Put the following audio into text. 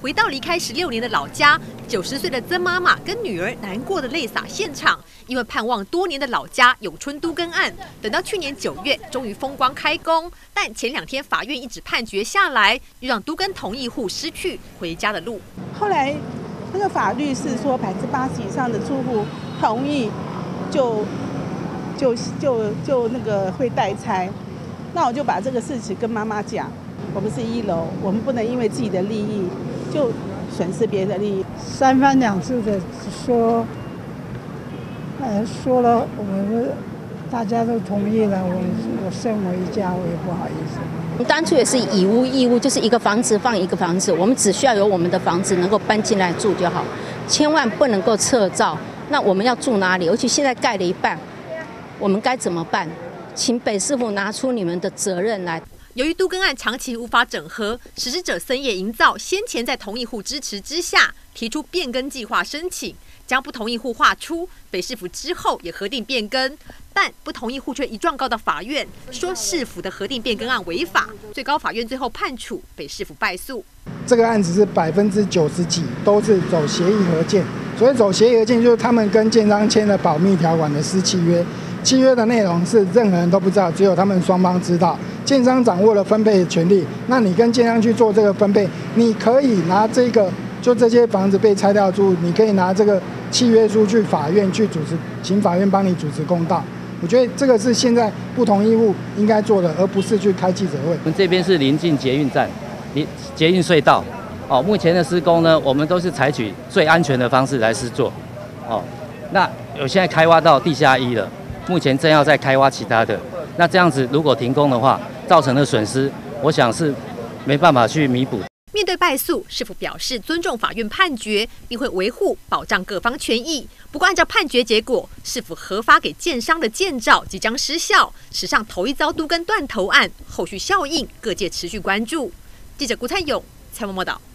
回到离开16年的老家，90岁的曾妈妈跟女儿难过的泪洒现场，因为盼望多年的老家永春都更案，等到去年9月终于风光开工，但前2天法院一纸判决下来，又让都更同意户失去回家的路。 后来那个法律是说80%以上的住户同意就那个会代拆，那我就把这个事情跟妈妈讲，我们是1楼，我们不能因为自己的利益就损失别人的利益。 三番两次的说，说了我们大家都同意了，我身为一家，我也不好意思。 当初也是以屋易物，就是一个房子放一个房子，我们只需要有我们的房子能够搬进来住就好，千万不能够撤照。那我们要住哪里？而且现在盖了一半，我们该怎么办？请北市府拿出你们的责任来。 由于都更案长期无法整合，实施者森业营造先前在同意户支持之下，提出变更计划申请，将不同意户划出。北市府之后也核定变更，但不同意户却一状告到法院，说市府的核定变更案违法。最高法院最后判处北市府败诉。 这个案子是90%几都是走协议合建，所以走协议合建就是他们跟建商签了保密条款的私契约。契约的内容是任何人都不知道，只有他们双方知道。建商掌握了分配的权利，那你跟建商去做这个分配，你可以拿这个，就这些房子被拆掉住，你可以拿这个契约书去法院去主持，请法院帮你主持公道。我觉得这个是现在不同意户应该做的，而不是去开记者会。 我们这边是临近捷运站，捷运隧道。目前的施工呢，我们都是采取最安全的方式来施作。那有现在开挖到地下1了。目前正要再开挖其他的，那这样子如果停工的话，造成的损失，我想是没办法去弥补。 面对败诉，市府表示尊重法院判决，并会维护保障各方权益。不过，按照判决结果，市府核发给建商的建照即将失效，史上头一遭都更断头案，后续效应各界持续关注。记者顾灿勇采访报道。